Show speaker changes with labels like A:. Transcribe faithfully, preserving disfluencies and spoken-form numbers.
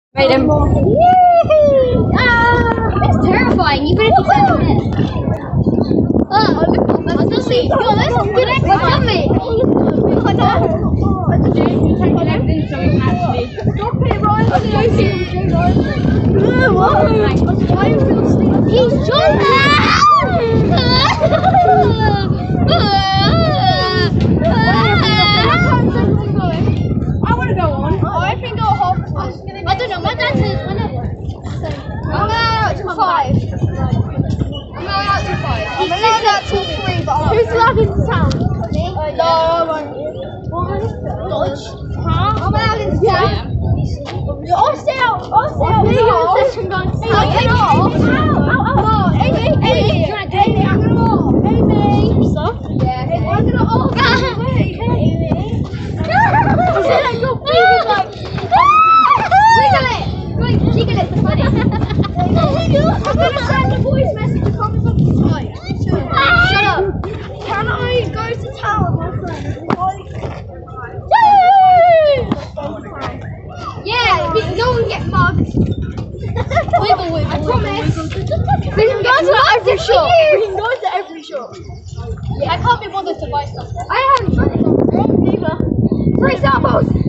A: Right, him.
B: Ah, it's terrifying, even if you can't miss. Oh, let's just see. Yo, that's some good exercise. Tell me. Stop it, Ryan. What? He's jumping.
A: I want to go on.
B: I think go half. I don't know. My dad says whenever. I'm allowed to five. I'm allowed to five. I'm allowed out to three, but I'm who's allowed into town? Me? No, one. Dodge. Huh? I'm allowed into town. I'll stay out. I'll stay out. There you go. Second gun. Hey, get off. Ow, ow, ow. Amy, Amy, Amy, I'm gonna off. Amy. Stuff? Yeah. Hey, I'm gonna off. Amy. I'm gonna send a voice message to comment on this site. Shut up. Can I go to town with my friend? Yeah, no one get mugged. Wiggle, wiggle. I promise. We can go to every shop. We can go to every shop. Yeah, I can't be bothered to buy stuff. I haven't tried it. Neither. For example.